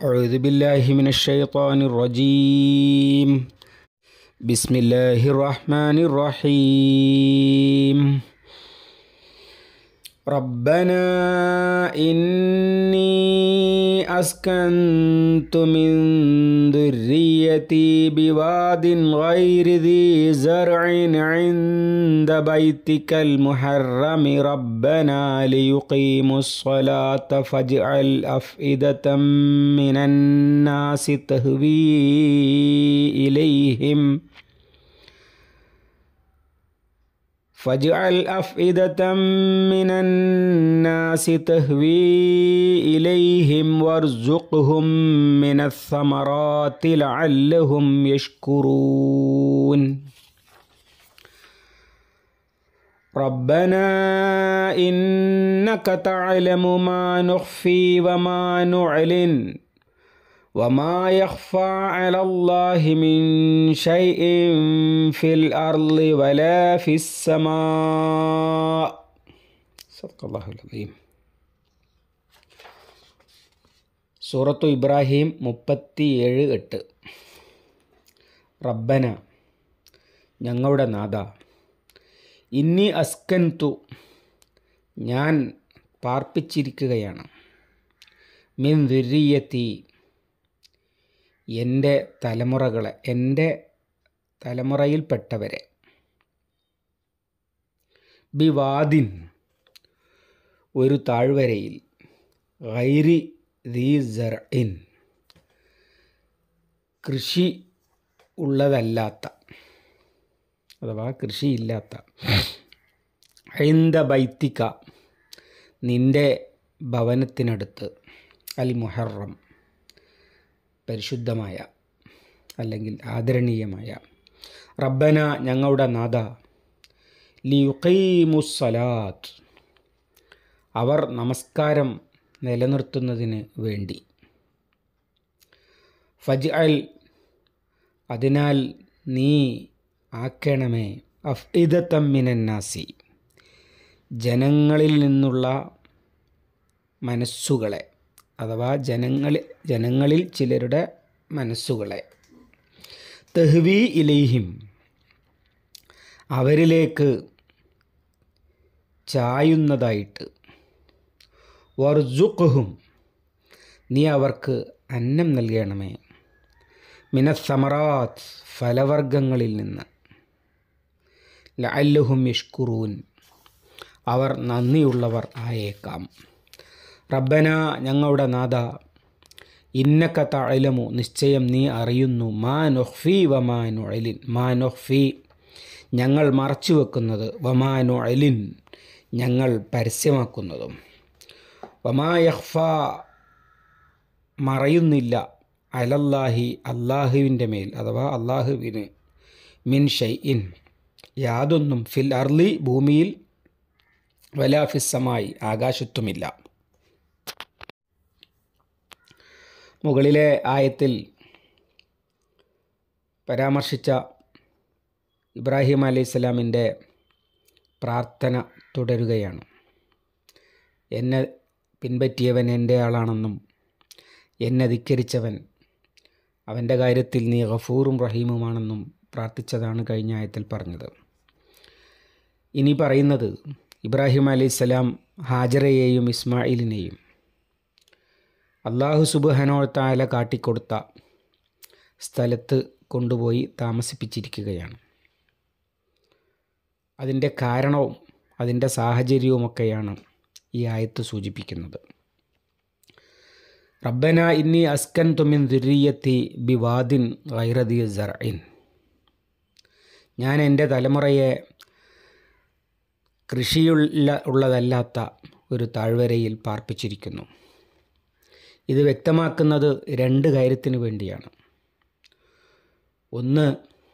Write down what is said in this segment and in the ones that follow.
أعوذ بالله من الشيطان الرجيم. بسم الله الرحمن الرحيم. ربنا إني أسكنت من ذريتي بواد غير ذي زرع عند بيتك المحرم ربنا ليقيموا الصلاة فاجعل أفئدة من الناس تهوي إليهم فاجعل أفئدة من الناس تهوي إليهم وارزقهم من الثمرات لعلهم يشكرون. ربنا إنك تعلم ما نخفي وما نعلن وما يخفى على الله من شيء في الأرض ولا في السماء. صدق الله العظيم. സൂറത്തു ഇബ്രാഹിം 37:8. റബ്ബന, ഞങ്ങളുടെ നാഥ, ഇന്നി അസ്കൻതു, ഞാൻ പാർപ്പിച്ചിരിക്കുകയാണ്, മിൻ ദുരിയത്തി, എൻ്റെ തലമുറകളെ, എൻ്റെ തലമുറയിൽപ്പെട്ടവരെ, ബിവാദിൻ, ഒരു താഴ്വരയിൽ, ഗൈരി ദീ സർഇൻ, കൃഷി ഉള്ളതല്ലാത്ത അഥവാ കൃഷിയില്ലാത്ത, ഇൻദ ബൈത്തിക, നിൻ്റെ ഭവനത്തിനടുത്ത്, അൽ മുഹറം, പരിശുദ്ധമായ അല്ലെങ്കിൽ ആദരണീയമായ, റബ്ബന, ഞങ്ങളുടെ നാഥ, ലിയുഖീമുസ്സലാത്ത്, അവർ നമസ്കാരം നിലനിർത്തുന്നതിന് വേണ്ടി, ഫജ്അൽ, അതിനാൽ നീ ആക്കണമേ, അഫ്ഇദത്തം മിനന്നാസി, ജനങ്ങളിൽ നിന്നുള്ള മനസ്സുകളെ, അഥവാ ജനങ്ങളിൽ ചിലരുടെ മനസ്സുകളെ, തഹ്വി ഇലൈഹിം, അവരിലേക്ക് ചായുന്നതായിട്ട്, വർസുഖ്ഹും, നീ അവർക്ക് അന്നം നൽകണമേ, മിനസ്സമറാത്ത്, ഫലവർഗങ്ങളിൽ നിന്ന്, ലഅല്ലഹും യഷ്കുറൂൻ, അവർ നന്ദിയുള്ളവർ ആയേക്കാം. റബ്ബന, ഞങ്ങളുടെ നാഥ, ഇന്നക തഅലമു, നിശ്ചയം നീ അറിയുന്നു, മാ നുഖ്ഫി വമാ നുഅലിൻ, മാ നുഖ്ഫി, ഞങ്ങൾ മറച്ചു വെക്കുന്നത്, വമാ നുഅലിൻ, ഞങ്ങൾ പരസ്യമാക്കുന്നതും, വമാ യഖ്ഫ, മറയുന്നില്ല, അലല്ലാഹി, അല്ലാഹുവിൻ്റെ മേൽ, അഥവാ അല്ലാഹുവിന്, മിൻ ഷൈഇൻ, യാതൊന്നും, ഫിൽ അർളി, ഭൂമിയിൽ, വലാ ഫിസ്സമായി, ആകാശത്തുമില്ല. മുകളിലെ ആയത്തിൽ പരാമർശിച്ച ഇബ്രാഹിം അലൈഹിസ്സലാമിൻ്റെ പ്രാർത്ഥന തുടരുകയാണ്. എന്നെ പിൻപറ്റിയവൻ എൻ്റെ ആളാണെന്നും എന്നെ ധിക്കരിച്ചവൻ അവൻ്റെ കാര്യത്തിൽ നീ ഗഫൂറും റഹീമുമാണെന്നും പ്രാർത്ഥിച്ചതാണ് കഴിഞ്ഞ ആയത്തിൽ പറഞ്ഞത്. ഇനി പറയുന്നത് ഇബ്രാഹിം അലൈഹിസ്സലാം ഹാജറയെയും ഇസ്മായിലിനെയും അല്ലാഹു സുബ്ഹാനഹു വ തആല കാട്ടിക്കൊടുത്ത സ്ഥലത്ത് കൊണ്ടുപോയി താമസിപ്പിച്ചിരിക്കുകയാണ്. അതിൻ്റെ കാരണവും അതിൻ്റെ സാഹചര്യവുമൊക്കെയാണ് ഈ ആയത്ത് സൂചിപ്പിക്കുന്നത്. റബ്ബന ഇന്നി അസ്കൻതു മിൻ ദുരിയത്തി ബിവാദിൻ ഗൈറ ദീ സർഇൻ, ഞാൻ എൻ്റെ തലമുറയെ ഉള്ളതല്ലാത്ത ഒരു താഴ്വരയിൽ പാർപ്പിച്ചിരിക്കുന്നു. ഇത് വ്യക്തമാക്കുന്നത് രണ്ട് കാര്യത്തിന് വേണ്ടിയാണ്. ഒന്ന്,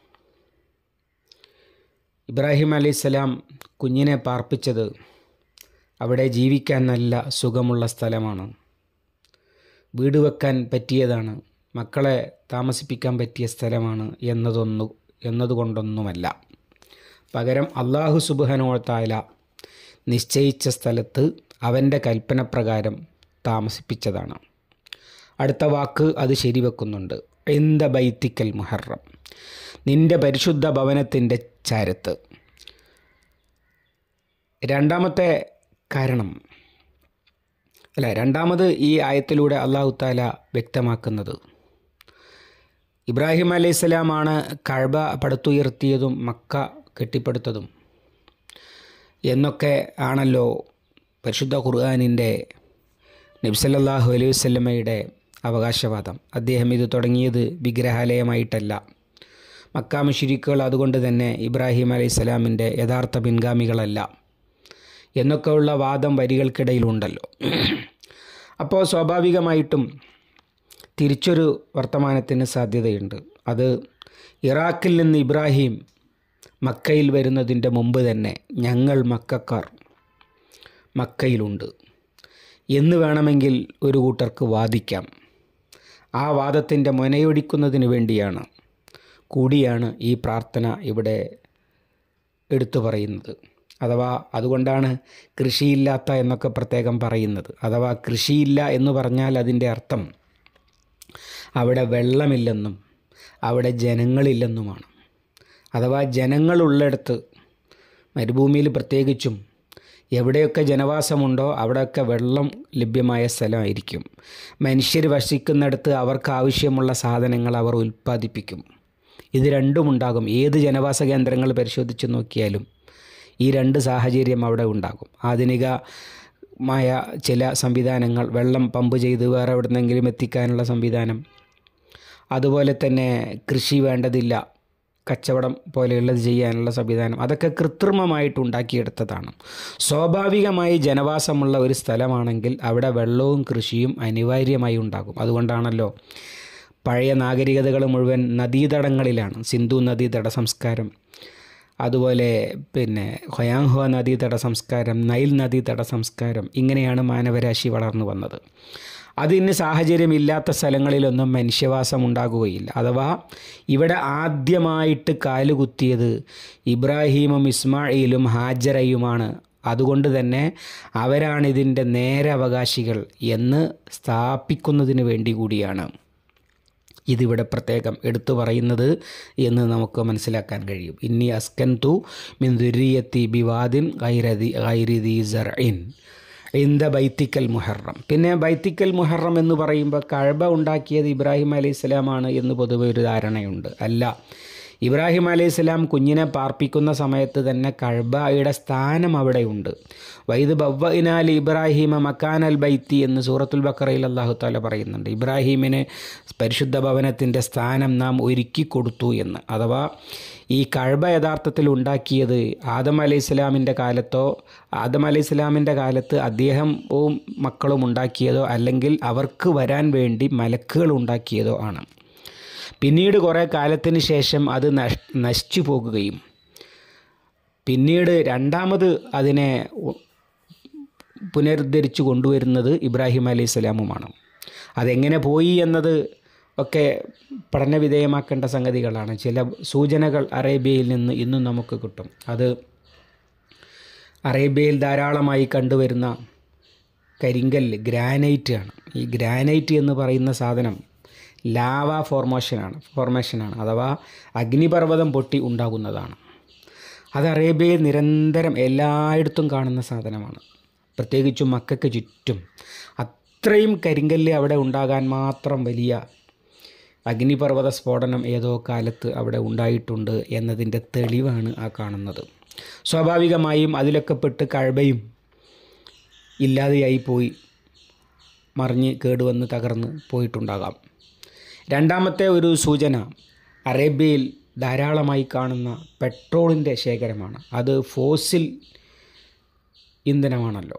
ഇബ്രാഹിം അലൈഹിസ്സലാം കുഞ്ഞിനെ പാർപ്പിച്ചത് അവിടെ ജീവിക്കാൻ നല്ല സുഖമുള്ള സ്ഥലമാണ്, വീട് വെക്കാൻ പറ്റിയതാണ്, മക്കളെ താമസിപ്പിക്കാൻ പറ്റിയ സ്ഥലമാണ് എന്നതുകൊണ്ടൊന്നുമല്ല. പകരം അല്ലാഹു സുബ്ഹാനഹു വ തആല നിശ്ചയിച്ച സ്ഥലത്ത് അവൻ്റെ കൽപ്പന പ്രകാരം താമസിപ്പിച്ചതാണ്. അടുത്ത വാക്ക് അത് ശരിവെക്കുന്നുണ്ട്. ഇന്ദ ബൈത്തിക്കൽ മുഹറം, നിൻ്റെ പരിശുദ്ധ ഭവനത്തിൻ്റെ ചാരത്ത്. രണ്ടാമത് ഈ ആയത്തിലൂടെ അല്ലാഹു തആല വ്യക്തമാക്കുന്നത്, ഇബ്രാഹിം അലൈഹിസ്സലാമാണ് കഅബ പടുത്തുയർത്തിയതും മക്ക കെട്ടിപ്പടുത്തതും എന്നൊക്കെ ആണല്ലോ പരിശുദ്ധ ഖുർആനിൻ്റെ നബി സല്ലല്ലാഹു അലൈഹി വസല്ലമയുടെ അവകാശവാദം. അദ്ദേഹം ഇത് തുടങ്ങിയത് വിഗ്രഹാലയമായിട്ടല്ല. മക്ക മുശ്രിക്കുകൾ അതുകൊണ്ട് തന്നെ ഇബ്രാഹിം അലൈഹിസ്സലാമിൻ്റെ യഥാർത്ഥ പിൻഗാമികളല്ല എന്നൊക്കെയുള്ള വാദം വരികൾക്കിടയിലുണ്ടല്ലോ. അപ്പോൾ സ്വാഭാവികമായിട്ടും തിരിച്ചൊരു വർത്തമാനത്തിന് സാധ്യതയുണ്ട്. അത് ഇറാഖിൽ നിന്ന് ഇബ്രാഹിം മക്കയിൽ വരുന്നതിൻ്റെ മുമ്പ് തന്നെ ഞങ്ങൾ മക്കക്കാർ മക്കയിലുണ്ട് എന്ന് വേണമെങ്കിൽ ഒരു കൂട്ടർക്ക് വാദിക്കാം. ആ വാദത്തിൻ്റെ മുനയൊടിക്കുന്നതിന് വേണ്ടിയാണ് കൂടിയാണ് ഈ പ്രാർത്ഥന ഇവിടെ എടുത്തു പറയുന്നത്. അഥവാ അതുകൊണ്ടാണ് കൃഷിയില്ലാത്ത എന്നൊക്കെ പ്രത്യേകം പറയുന്നത്. അഥവാ കൃഷിയില്ല എന്ന് പറഞ്ഞാൽ അതിൻ്റെ അർത്ഥം അവിടെ വെള്ളമില്ലെന്നും അവിടെ ജനങ്ങളില്ലെന്നുമാണ്. അഥവാ ജനങ്ങളുള്ളിടത്ത്, മരുഭൂമിയിൽ പ്രത്യേകിച്ചും എവിടെയൊക്കെ ജനവാസമുണ്ടോ അവിടെയൊക്കെ വെള്ളം ലഭ്യമായ സ്ഥലമായിരിക്കും. മനുഷ്യർ വസിക്കുന്നിടത്ത് അവർക്ക് ആവശ്യമുള്ള സാധനങ്ങൾ അവർ ഉൽപ്പാദിപ്പിക്കും. ഇത് രണ്ടും ഉണ്ടാകും. ഏത് ജനവാസ കേന്ദ്രങ്ങൾ പരിശോധിച്ച് നോക്കിയാലും ഈ രണ്ട് സാഹചര്യം അവിടെ ഉണ്ടാകും. ആധുനികമായ ചില സംവിധാനങ്ങൾ, വെള്ളം പമ്പ് ചെയ്ത് വേറെ എവിടെന്നെങ്കിലും എത്തിക്കാനുള്ള സംവിധാനം, അതുപോലെ തന്നെ കൃഷി വേണ്ടതില്ല, കച്ചവടം പോലെയുള്ളത് ചെയ്യാനുള്ള സംവിധാനം, അതൊക്കെ കൃത്രിമമായിട്ട് ഉണ്ടാക്കിയെടുത്തതാണ്. സ്വാഭാവികമായി ജനവാസമുള്ള ഒരു സ്ഥലമാണെങ്കിൽ അവിടെ വെള്ളവും കൃഷിയും അനിവാര്യമായി ഉണ്ടാകും. അതുകൊണ്ടാണല്ലോ പഴയ നാഗരികതകൾ മുഴുവൻ നദീതടങ്ങളിലാണ്. സിന്ധു നദീതട സംസ്കാരം, അതുപോലെ ഹൊയാങ്ഹോ നദീതട സംസ്കാരം, നൈൽ നദീതട സംസ്കാരം, ഇങ്ങനെയാണ് മാനവരാശി വളർന്നു വന്നത്. അതിന് സാഹചര്യമില്ലാത്ത സ്ഥലങ്ങളിലൊന്നും മനുഷ്യവാസം ഉണ്ടാകുകയില്ല. അഥവാ ഇവിടെ ആദ്യമായിട്ട് കാലുകുത്തിയത് ഇബ്രാഹീമും ഇസ്മായിലും ഹാജറയുമാണ്. അതുകൊണ്ട് തന്നെ അവരാണിതിൻ്റെ നേരവകാശികൾ എന്ന് സ്ഥാപിക്കുന്നതിന് വേണ്ടി കൂടിയാണ് ഇതിവിടെ പ്രത്യേകം എടുത്തു പറയുന്നത് എന്ന് നമുക്ക് മനസ്സിലാക്കാൻ കഴിയും. ഇന്നി അസ്കൻതു മിൻ ദുരിയത്തി ബിവാദിൻ ഗൈരി ദീ സർഇൻ ഇന്ദ ബൈത്തിക്കൽ മുഹറം. പിന്നെ ബൈത്തിക്കൽ മുഹറം എന്ന് പറയുമ്പോൾ കഅബ ഉണ്ടാക്കിയത് ഇബ്രാഹിം അലൈഹിസ്സലാമാണ് എന്ന് പൊതുവെ ഒരു ധാരണയുണ്ട്. അല്ല, ഇബ്രാഹിം അലൈഹിസ്സലാം കുഞ്ഞിനെ പാർപ്പിക്കുന്ന സമയത്ത് തന്നെ കഅബയുടെ സ്ഥാനം അവിടെയുണ്ട്. വൈദ് ബവ്വഇനാലി ഇബ്രാഹിമ മക്കാനൽ ബൈത്തി എന്ന് സൂറത്തുൽ ബഖറയിൽ അല്ലാഹു തആല പറയുന്നുണ്ട്. ഇബ്രാഹിമിന് പരിശുദ്ധ ഭവനത്തിൻ്റെ സ്ഥാനം നാം ഒരുക്കി കൊടുത്തു എന്ന്. അഥവാ ഈ കഅബ യഥാർത്ഥത്തിൽ ഉണ്ടാക്കിയത് ആദം അലൈഹിസ്സലാമിൻ്റെ കാലത്തോ, ആദം അലൈഹിസ്സലാമിൻ്റെ കാലത്ത് അദ്ദേഹവും മക്കളും ഉണ്ടാക്കിയതോ അല്ലെങ്കിൽ അവർക്ക് വരാൻ വേണ്ടി മലക്കുകൾ ഉണ്ടാക്കിയതോ ആണ്. പിന്നീട് കുറേ കാലത്തിന് ശേഷം അത് നശിച്ചു പോകുകയും പിന്നീട് രണ്ടാമത് അതിനെ പുനരുദ്ധരിച്ചു കൊണ്ടുവരുന്നത് ഇബ്രാഹിം അലൈഹിസ്സലാമുമാണ്. അതെങ്ങനെ പോയി എന്നത് ഒക്കെ പഠനവിധേയമാക്കേണ്ട സംഗതികളാണ്. ചില സൂചനകൾ അറേബ്യയിൽ നിന്ന് ഇന്നും നമുക്ക് കിട്ടും. അത് അറേബ്യയിൽ ധാരാളമായി കണ്ടുവരുന്ന കരിങ്കല്ല്, ഗ്രാനൈറ്റ് ആണ്. ഈ ഗ്രാനൈറ്റ് എന്ന് പറയുന്ന സാധനം ലാവ ഫോർമേഷനാണ്. അഥവാ അഗ്നിപർവ്വതം പൊട്ടി ഉണ്ടാകുന്നതാണ്. അത് അറേബ്യയിൽ നിരന്തരം എല്ലായിടത്തും കാണുന്ന സാധനമാണ്. പ്രത്യേകിച്ചും മക്കയ്ക്ക് ചുറ്റും അത്രയും കരിങ്കല്ല് അവിടെ ഉണ്ടാകാൻ മാത്രം വലിയ അഗ്നിപർവ്വത സ്ഫോടനം ഏതോ കാലത്ത് അവിടെ ഉണ്ടായിട്ടുണ്ട് എന്നതിൻ്റെ തെളിവാണ് ആ കാണുന്നത്. സ്വാഭാവികമായും അതിലൊക്കെ പെട്ട് കഅബയും ഇല്ലാതെയായി പോയി, മറിഞ്ഞ് കേടുവന്ന് തകർന്ന് പോയിട്ടുണ്ടാകാം. രണ്ടാമത്തെ ഒരു സൂചന അറേബ്യയിൽ ധാരാളമായി കാണുന്ന പെട്രോളിൻ്റെ ശേഖരമാണ്. അത് ഫോസിൽ ഇന്ധനമാണല്ലോ.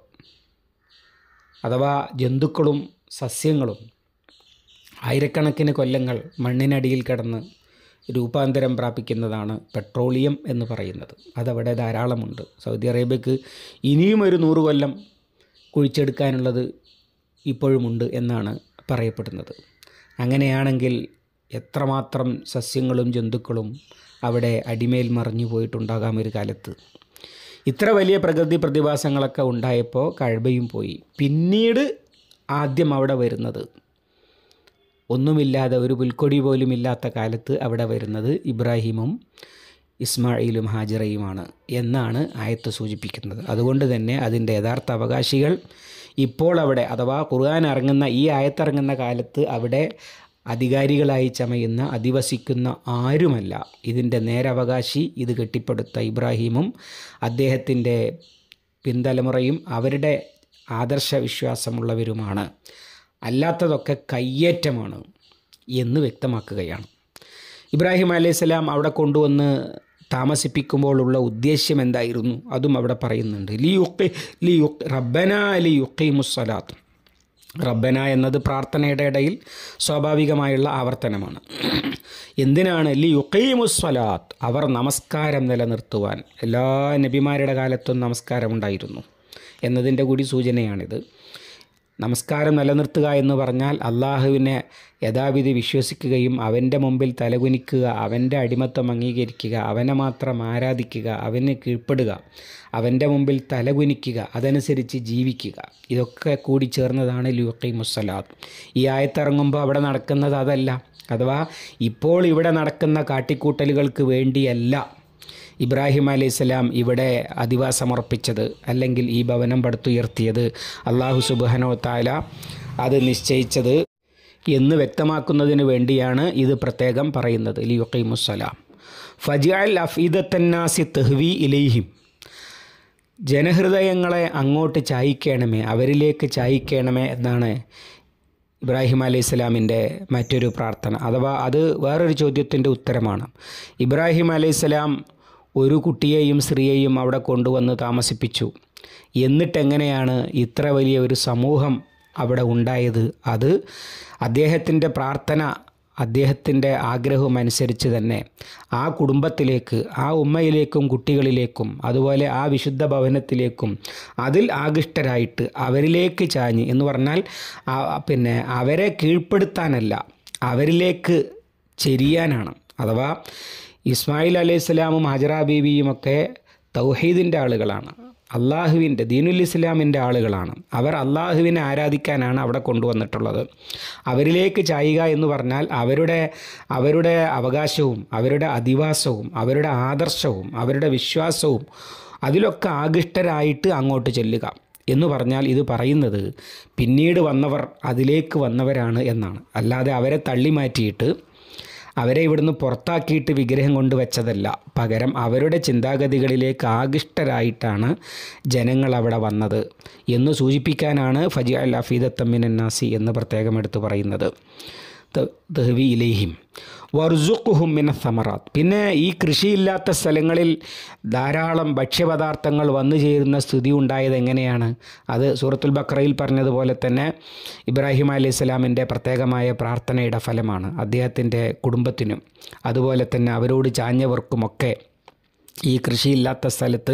അഥവാ ജന്തുക്കളും സസ്യങ്ങളും ആയിരക്കണക്കിന് കൊല്ലങ്ങൾ മണ്ണിനടിയിൽ കിടന്ന് രൂപാന്തരം പ്രാപിക്കുന്നതാണ് പെട്രോളിയം എന്ന് പറയുന്നത്. അതവിടെ ധാരാളമുണ്ട്. സൗദി അറേബ്യക്ക് ഇനിയും ഒരു 100 കൊല്ലം കുഴിച്ചെടുക്കാനുള്ളത് ഇപ്പോഴുമുണ്ട് എന്നാണ് പറയപ്പെടുന്നത്. അങ്ങനെയാണെങ്കിൽ എത്രമാത്രം സസ്യങ്ങളും ജന്തുക്കളും അവിടെ അടിമേൽ മറിഞ്ഞു പോയിട്ടുണ്ടാകാം ഒരു കാലത്ത്. ഇത്ര വലിയ പ്രകൃതി പ്രതിഭാസങ്ങളൊക്കെ ഉണ്ടായപ്പോൾ കഅബയും പോയി. പിന്നീട് ആദ്യം അവിടെ വരുന്നത് ഒന്നുമില്ലാതെ ഒരു പുൽക്കൊടി പോലും ഇല്ലാത്ത കാലത്ത് അവിടെ വരുന്നത് ഇബ്രാഹിമും ഇസ്മായിലും ഹാജറയുമാണ് എന്നാണ് ആയത്ത് സൂചിപ്പിക്കുന്നത്. അതുകൊണ്ട് തന്നെ അതിൻ്റെ യഥാർത്ഥ അവകാശികൾ ഇപ്പോൾ അവിടെ, അഥവാ ഖുർആൻ ഇറങ്ങുന്ന ഈ ആയത്തിറങ്ങുന്ന കാലത്ത് അവിടെ അധികാരികളായി ചമയുന്ന അധിവസിക്കുന്ന ആരുമല്ല. ഇതിൻ്റെ നേരവകാശി, ഇത് കെട്ടിപ്പടുത്ത ഇബ്രാഹിമും അദ്ദേഹത്തിൻ്റെ പിൻതലമുറയും അവരുടെ ആദർശ വിശ്വാസമുള്ളവരുമാണ്. അല്ലാത്തതൊക്കെ കയ്യേറ്റമാണ് എന്ന് വ്യക്തമാക്കുകയാണ്. ഇബ്രാഹിം അലൈഹിസ്സലാം അവിടെ കൊണ്ടുവന്ന് താമസിപ്പിക്കുമ്പോഴുള്ള ഉദ്ദേശ്യം എന്തായിരുന്നു അതും അവിടെ പറയുന്നുണ്ട്. റബ്ബന ലിയുഖീമുസ്സലാത്ത്. റബ്ബന എന്നത് പ്രാർത്ഥനയുടെ ഇടയിൽ സ്വാഭാവികമായുള്ള ആവർത്തനമാണ്. എന്തിനാണ്? ലിയുഖീമുസ്സലാത്ത്, അവർ നമസ്കാരം നിലനിർത്തുവാൻ. എല്ലാ നബിമാരുടെ കാലത്തും നമസ്കാരമുണ്ടായിരുന്നു എന്നതിൻ്റെ കൂടി സൂചനയാണിത്. നമസ്കാരം നിലനിർത്തുക എന്ന് പറഞ്ഞാൽ അള്ളാഹുവിനെ യഥാവിധി വിശ്വസിക്കുകയും അവൻ്റെ മുമ്പിൽ തലകുനിക്കുക, അവൻ്റെ അടിമത്തം അംഗീകരിക്കുക, അവനെ മാത്രം ആരാധിക്കുക, അവന് കീഴ്പ്പെടുക, അവൻ്റെ മുമ്പിൽ തലകുനിക്കുക, അതനുസരിച്ച് ജീവിക്കുക. ഇതൊക്കെ കൂടി ചേർന്നതാണ് ലിയുഖീമുസ്സലാത്ത്. ഈ ആയത്തിറങ്ങുമ്പോൾ അവിടെ നടക്കുന്നത് അതല്ല. അഥവാ ഇപ്പോൾ ഇവിടെ നടക്കുന്ന കാട്ടിക്കൂട്ടലുകൾക്ക് വേണ്ടിയല്ല ഇബ്രാഹിം അലൈഹിസ്സലാം ഇവിടെ അധിവാസമർപ്പിച്ചത്, അല്ലെങ്കിൽ ഈ ഭവനം പടുത്തുയർത്തിയത്, അള്ളാഹു സുബ്ഹാനഹു വ തആല അത് നിശ്ചയിച്ചത് എന്ന് വ്യക്തമാക്കുന്നതിന് വേണ്ടിയാണ് ഇത് പ്രത്യേകം പറയുന്നത്. ലിയുഖീമുസ്സലാം. ഫജ്അൽ അഫീദത്തന്നാസി തഹ്വി ഇലൈഹിം, ജനഹൃദയങ്ങളെ അങ്ങോട്ട് ചായിക്കണമേ, അവരിലേക്ക് ചായിക്കണമേ എന്നാണ് ഇബ്രാഹിം അലൈഹിസ്സലാമിൻ്റെ മറ്റൊരു പ്രാർത്ഥന. അഥവാ അത് വേറൊരു ചോദ്യത്തിൻ്റെ ഉത്തരമാണ്. ഇബ്രാഹിം അലൈഹിസ്സലാം ഒരു കുട്ടിയെയും സ്ത്രീയെയും അവിടെ കൊണ്ടുവന്ന് താമസിപ്പിച്ചു. എന്നിട്ടെങ്ങനെയാണ് ഇത്ര വലിയ ഒരു സമൂഹം അവിടെ ഉണ്ടായത്? അത് അദ്ദേഹത്തിൻ്റെ പ്രാർത്ഥന, അദ്ദേഹത്തിൻ്റെ ആഗ്രഹം അനുസരിച്ച് തന്നെ ആ കുടുംബത്തിലേക്ക്, ആ ഉമ്മയിലേക്കും കുട്ടികളിലേക്കും, അതുപോലെ ആ വിശുദ്ധ ഭവനത്തിലേക്കും അതിൽ ആകൃഷ്ടരായിട്ട് അവരിലേക്ക് ചാഞ്ഞ് എന്ന് പറഞ്ഞാൽ അവരെ കീഴ്പ്പെടുത്താനല്ല, അവരിലേക്ക് ചെരിയാനാണ്. അഥവാ ഇസ്മായിൽ അലൈഹിസ്സലാമും ഹാജറ ബീവിയുമൊക്കെ തൗഹീദിൻ്റെ ആളുകളാണ്, അള്ളാഹുവിൻ്റെ ദീനുൽ ഇസ്ലാമിൻ്റെ ആളുകളാണ്. അവർ അള്ളാഹുവിനെ ആരാധിക്കാനാണ് അവിടെ കൊണ്ടുവന്നിട്ടുള്ളത്. അവരിലേക്ക് ചായുക എന്ന് പറഞ്ഞാൽ അവരുടെ അവകാശവും അവരുടെ അധിവാസവും അവരുടെ ആദർശവും അവരുടെ വിശ്വാസവും അതിലൊക്കെ ആകൃഷ്ടരായിട്ട് അങ്ങോട്ട് ചെല്ലുക എന്ന് പറഞ്ഞാൽ ഇത് പറയുന്നത് പിന്നീട് വന്നവർ അതിലേക്ക് വന്നവരാണ് എന്നാണ്. അല്ലാതെ അവരെ തള്ളി മാറ്റിയിട്ട് അവരെ ഇവിടുന്ന് പുറത്താക്കിയിട്ട് വിഗ്രഹം കൊണ്ടുവച്ചതല്ല. പകരം അവരുടെ ചിന്താഗതികളിലേക്ക് ആകൃഷ്ടരായിട്ടാണ് ജനങ്ങൾ അവിടെ വന്നത് എന്ന് സൂചിപ്പിക്കാനാണ് ഫജ്അൽ അഫീദത്തൻ മിനന്നാസി എന്ന് പ്രത്യേകം എടുത്തു പറയുന്നത്. തഹ്വി ഇലൈഹിം വർസുഖുഹും മിനസ്സമറാത്ത്. പിന്നെ ഈ കൃഷിയില്ലാത്ത സ്ഥലങ്ങളിൽ ധാരാളം ഭക്ഷ്യപദാർത്ഥങ്ങൾ വന്നു ചേരുന്ന സ്ഥിതി ഉണ്ടായത് എങ്ങനെയാണ്? അത് സൂറത്തുൽ ബഖറയിൽ പറഞ്ഞതുപോലെ തന്നെ ഇബ്രാഹിം അലൈഹിസ്സലാമിൻ്റെ പ്രത്യേകമായ പ്രാർത്ഥനയുടെ ഫലമാണ്. അദ്ദേഹത്തിൻ്റെ കുടുംബത്തിനും അതുപോലെ തന്നെ അവരോട് ചാഞ്ഞവർക്കുമൊക്കെ ഈ കൃഷിയില്ലാത്ത സ്ഥലത്ത്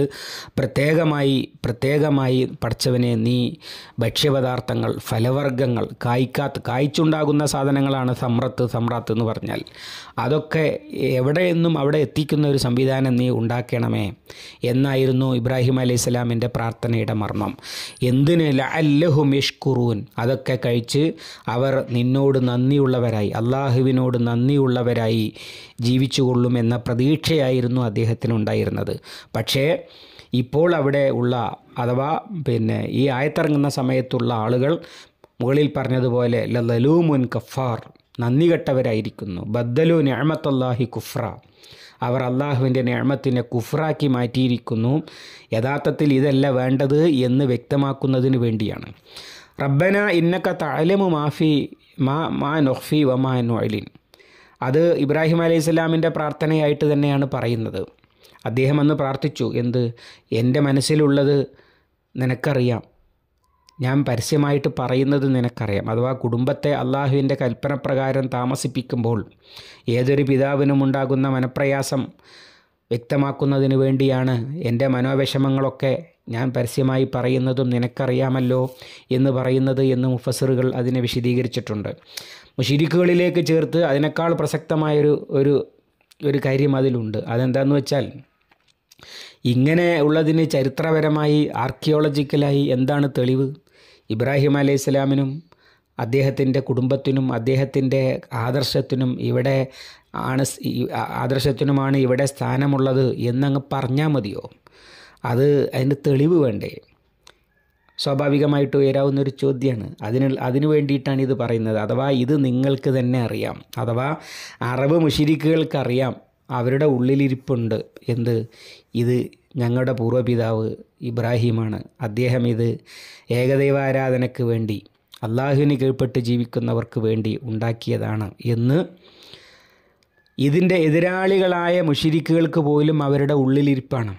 പ്രത്യേകമായി പടച്ചവനെ നീ ഭക്ഷ്യപദാർത്ഥങ്ങൾ, ഫലവർഗ്ഗങ്ങൾ, കായ്ച്ചുണ്ടാകുന്ന സാധനങ്ങളാണ് സമ്രാത്ത് എന്ന് പറഞ്ഞാൽ, അതൊക്കെ എവിടെയെന്നും അവിടെ എത്തിക്കുന്ന ഒരു സംവിധാനം നീ ഉണ്ടാക്കണമേ എന്നായിരുന്നു ഇബ്രാഹിം അലൈഹിസ്സലാമിൻ്റെ പ്രാർത്ഥനയുടെ മർമ്മം. എന്തിന്? ലഅല്ലഹും യഷ്കുറൂൻ, അതൊക്കെ കഴിച്ച് അവർ നിന്നോട് നന്ദിയുള്ളവരായി, അള്ളാഹുവിനോട് നന്ദിയുള്ളവരായി ജീവിച്ചുകൊള്ളും എന്ന പ്രതീക്ഷയായിരുന്നു അദ്ദേഹത്തിനുണ്ടായിരുന്നത്. പക്ഷേ ഇപ്പോൾ അവിടെ ഉള്ള, അഥവാ ഈ ആയത്തിറങ്ങുന്ന സമയത്തുള്ള ആളുകൾ മുകളിൽ പറഞ്ഞതുപോലെ ലലൂമുൻ കഫാർ, നന്ദി കെട്ടവരായിരിക്കുന്നു. ബദ്ദലു നിഅമത്തല്ലാഹി കുഫ്ര, അവർ അള്ളാഹുവിൻ്റെ നിഅമത്തിനെ കുഫ്രാക്കി മാറ്റിയിരിക്കുന്നു. യഥാർത്ഥത്തിൽ ഇതല്ല വേണ്ടത് എന്ന് വ്യക്തമാക്കുന്നതിന് വേണ്ടിയാണ്. റബ്ബന ഇന്നക തഅലമു മാ നുഖ്ഫി വമാ നുഅ്ലിൻ, അത് ഇബ്രാഹിം അലൈഹിസ്സലാമിൻ്റെ പ്രാർത്ഥനയായിട്ട് തന്നെയാണ് പറയുന്നത്. അദ്ദേഹം അന്ന് പ്രാർത്ഥിച്ചു, എന്ത്? എൻ്റെ മനസ്സിലുള്ളത് നിനക്കറിയാം, ഞാൻ പരസ്യമായിട്ട് പറയുന്നത് നിനക്കറിയാം. അഥവാ കുടുംബത്തെ അള്ളാഹുവിൻ്റെ കൽപ്പനപ്രകാരം താമസിപ്പിക്കുമ്പോൾ ഏതൊരു പിതാവിനും ഉണ്ടാകുന്ന മനപ്രയാസം വ്യക്തമാക്കുന്നതിന് വേണ്ടിയാണ് എൻ്റെ മനോവിഷമങ്ങളൊക്കെ ഞാൻ പരസ്യമായി പറയുന്നതും നിനക്കറിയാമല്ലോ എന്ന് പറയുന്നത് എന്ന് മുഫസ്സിറുകൾ അതിനെ വിശദീകരിച്ചിട്ടുണ്ട്. മുശ്രിക്കുകളിലേക്ക് ചേർത്ത് അതിനേക്കാൾ പ്രസക്തമായൊരു ഒരു കാര്യം അതിലുണ്ട്. അതെന്താണെന്ന് വെച്ചാൽ, ഇങ്ങനെ ഉള്ളതിന് ചരിത്രപരമായി ആർക്കിയോളജിക്കലായി എന്താണ് തെളിവ്? ഇബ്രാഹിം അലൈഹിസ്സലാമിനും അദ്ദേഹത്തിൻ്റെ കുടുംബത്തിനും അദ്ദേഹത്തിൻ്റെ ആദർശത്തിനും ആദർശത്തിനുമാണ് ഇവിടെ സ്ഥാനമുള്ളത് എന്നങ്ങ് പറഞ്ഞാൽ മതിയോ? അതിന് തെളിവ് വേണ്ടേ? സ്വാഭാവികമായിട്ട് ഉയരാവുന്നൊരു ചോദ്യമാണ്. അതിനു വേണ്ടിയിട്ടാണ് ഇത് പറയുന്നത്. അഥവാ ഇത് നിങ്ങൾക്ക് തന്നെ അറിയാം, അഥവാ അറബ് മുശ്രിക്കുകൾക്കറിയാം, അവരുടെ ഉള്ളിലിരിപ്പുണ്ട്. ഇത് ഞങ്ങളുടെ പൂർവ്വപിതാവ് ഇബ്രാഹിമാണ്, അദ്ദേഹം ഇത് ഏകദൈവാരാധനയ്ക്ക് വേണ്ടി അള്ളാഹുവിന് കീഴ്പ്പെട്ട് ജീവിക്കുന്നവർക്ക് വേണ്ടി ഉണ്ടാക്കിയതാണ് എന്ന് ഇതിൻ്റെ എതിരാളികളായ മുശ്രിക്കുകൾക്ക് പോലും അവരുടെ ഉള്ളിലിരിപ്പാണ്.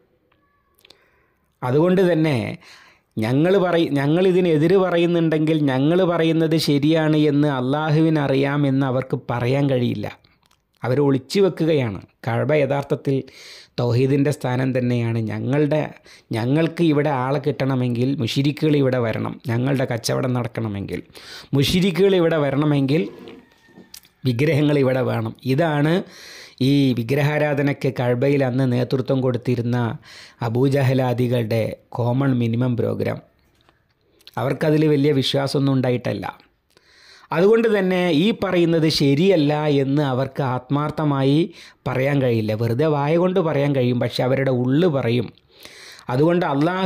അതുകൊണ്ട് തന്നെ ഞങ്ങളിതിനെതിര് പറയുന്നുണ്ടെങ്കിൽ ഞങ്ങൾ പറയുന്നത് ശരിയാണ് എന്ന് അള്ളാഹുവിനറിയാമെന്ന് അവർക്ക് പറയാൻ കഴിയില്ല. അവർ ഒളിച്ചു വെക്കുകയാണ്. കഅബ യഥാർത്ഥത്തിൽ തൗഹീദിൻ്റെ സ്ഥാനം തന്നെയാണ്. ഞങ്ങൾക്ക് ഇവിടെ ആളെ കിട്ടണമെങ്കിൽ മുശ്രിക്കുകൾ ഇവിടെ വരണം, ഞങ്ങളുടെ കച്ചവടം നടക്കണമെങ്കിൽ മുശ്രിക്കുകൾ ഇവിടെ വരണമെങ്കിൽ വിഗ്രഹങ്ങൾ ഇവിടെ വേണം. ഇതാണ് ഈ വിഗ്രഹാരാധനയ്ക്ക് കഅബയിൽ അന്ന് നേതൃത്വം കൊടുത്തിരുന്ന അബൂജഹലാദികളുടെ കോമൺ മിനിമം പ്രോഗ്രാം. അവർക്കതിൽ വലിയ വിശ്വാസമൊന്നും ഉണ്ടായിട്ടല്ല. അതുകൊണ്ട് തന്നെ ഈ പറയുന്നത് ശരിയല്ല എന്ന് അവർക്ക് ആത്മാർത്ഥമായി പറയാൻ കഴിയില്ല. വെറുതെ വായ കൊണ്ട് പറയാൻ കഴിയും, പക്ഷെ അവരുടെ ഉള്ളു പറയും. അതുകൊണ്ട്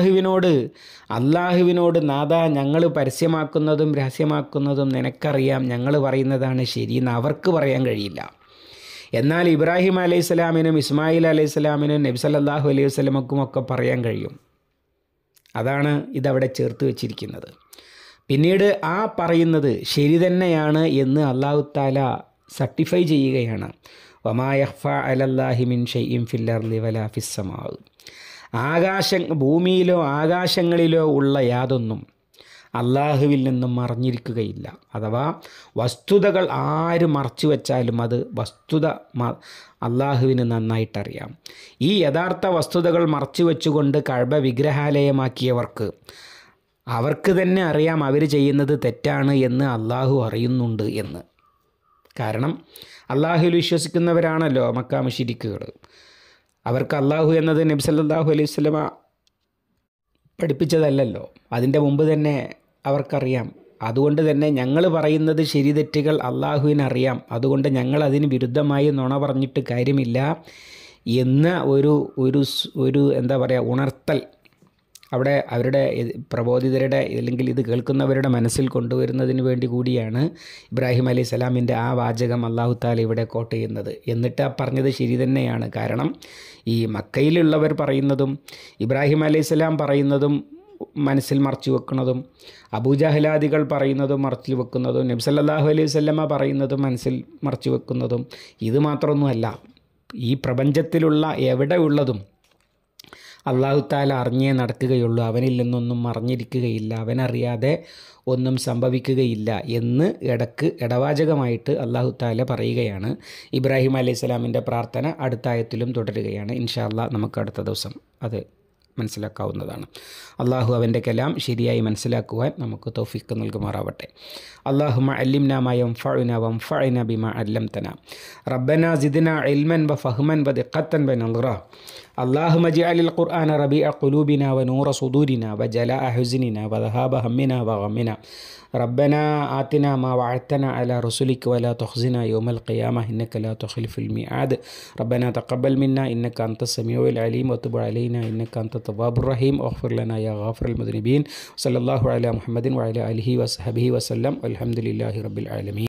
അള്ളാഹുവിനോട് നാഥ, ഞങ്ങൾ പരസ്യമാക്കുന്നതും രഹസ്യമാക്കുന്നതും നിനക്കറിയാം, ഞങ്ങൾ പറയുന്നതാണ് ശരിയെന്ന് അവർക്ക് പറയാൻ കഴിയില്ല. എന്നാൽ ഇബ്രാഹിം അലൈഹിസ്സലാമിനും ഇസ്മായിൽ അലൈഹിസ്സലാമിനും നബി സല്ലല്ലാഹു അലൈഹി വസല്ലമക്കുമൊക്കെ പറയാൻ കഴിയും. അതാണ് ഇതവിടെ ചേർത്ത് വെച്ചിരിക്കുന്നത്. പിന്നീട് ആ പറയുന്നത് ശരി തന്നെയാണ് എന്ന് അല്ലാഹു തആല സർട്ടിഫൈ ചെയ്യുകയാണ്. വമാ യഖ്ഫ അലല്ലാഹി മിൻ ഷൈഇൻ ഫിൽ അർളി വലാ ഫിസ് സമാ. ഭൂമിയിലോ ആകാശങ്ങളിലോ ഉള്ള യാതൊന്നും അള്ളാഹുവിൽ നിന്നും മറഞ്ഞിരിക്കുകയില്ല. അഥവാ വസ്തുതകൾ ആര് മറച്ചു വച്ചാലും അത് വസ്തുത അള്ളാഹുവിന് നന്നായിട്ടറിയാം. ഈ യഥാർത്ഥ വസ്തുതകൾ മറച്ചു വെച്ചുകൊണ്ട് കഅബ വിഗ്രഹാലയമാക്കിയവർക്ക് അവർക്ക് തന്നെ അറിയാം അവർ ചെയ്യുന്നത് തെറ്റാണ് എന്ന് അള്ളാഹു അറിയുന്നുണ്ട് എന്ന്. കാരണം അള്ളാഹുവിൽ വിശ്വസിക്കുന്നവരാണല്ലോ മക്ക മുശ്രിക്കുകൾ. അവർക്ക് അള്ളാഹു എന്നത് നബി സല്ലല്ലാഹു അലൈഹി വസല്ലമ പഠിപ്പിച്ചതല്ലല്ലോ, അതിൻ്റെ മുമ്പ് തന്നെ അവർക്കറിയാം. അതുകൊണ്ട് തന്നെ ഞങ്ങൾ പറയുന്നത് ശരി തെറ്റുകൾ അള്ളാഹുവിനറിയാം, അതുകൊണ്ട് ഞങ്ങൾ അതിന് വിരുദ്ധമായി നുണ പറഞ്ഞിട്ട് കാര്യമില്ല എന്ന ഒരു എന്താ പറയുക ഉണർത്തൽ അവിടെ അവരുടെ പ്രബോധിതരുടെ അല്ലെങ്കിൽ ഇത് കേൾക്കുന്നവരുടെ മനസ്സിൽ കൊണ്ടുവരുന്നതിന് വേണ്ടി കൂടിയാണ് ഇബ്രാഹിം അലൈഹി സ്വലാമിൻ്റെ ആ വാചകം അല്ലാഹു തആല ഇവിടെ കോട്ട് ചെയ്യുന്നത്. എന്നിട്ട് ആ പറഞ്ഞത് ശരി തന്നെയാണ്. കാരണം ഈ മക്കയിലുള്ളവർ പറയുന്നതും ഇബ്രാഹിം അലൈഹി സ്വലാം പറയുന്നതും മനസ്സിൽ മറച്ചു വെക്കുന്നതും അബൂജഹലാദികൾ പറയുന്നതും മറച്ചു വെക്കുന്നതും നബി സല്ലല്ലാഹു അലൈഹി വസല്ലമ പറയുന്നതും മനസ്സിൽ മറച്ചു വെക്കുന്നതും ഇത് മാത്രമൊന്നുമല്ല. ഈ പ്രപഞ്ചത്തിലുള്ള എവിടെയുള്ളതും അല്ലാഹു തആല അറിഞ്ഞേ നടക്കുകയുള്ളൂ, അവനിൽ നിന്നൊന്നും മറഞ്ഞിരിക്കുകയില്ല, അവനറിയാതെ ഒന്നും സംഭവിക്കുകയില്ല എന്ന് ഇടവാചകമായിട്ട് അല്ലാഹു തആല പറയുകയാണ്. ഇബ്രാഹിം അലൈഹി സ്വലാമിൻ്റെ പ്രാർത്ഥന അടുത്ത ആയത്തിലും തുടരുകയാണ്. ഇൻഷാ അല്ലാഹ് നമുക്ക് അടുത്ത ദിവസം അത് മനസ്സിലാക്കാവുന്നതാണ്. അള്ളാഹു അവൻ്റെ കലാം ശരിയായി മനസ്സിലാക്കുവാൻ നമുക്ക് തൗഫീഖ് നൽകുമാറാവട്ടെ. അല്ലാഹുമ്മ അല്ലിംനാ മാ യൻഫഉനാ വൻഫഅനാ ബിമാ അല്ലംതനാ റബ്ബനാ സിദ്നാ ഇൽമൻ വഫഹ്മൻ വദിഖത്തൻ വനദ്റാ اللهم اجعل القرآن ربيع قلوبنا ونور صدورنا وجلاء حزننا وذهاب همنا وغمنا ربنا آتنا ما وعدتنا على رسلك ولا تخزنا يوم القيامة إنك لا تخلف الميعاد ربنا تقبل منا إنك أنت السميع العليم وتب علينا إنك أنت التواب الرحيم واغفر لنا يا غافر المذنبين صلى الله على محمد وعلى آله وصحبه وسلم والحمد لله رب العالمين.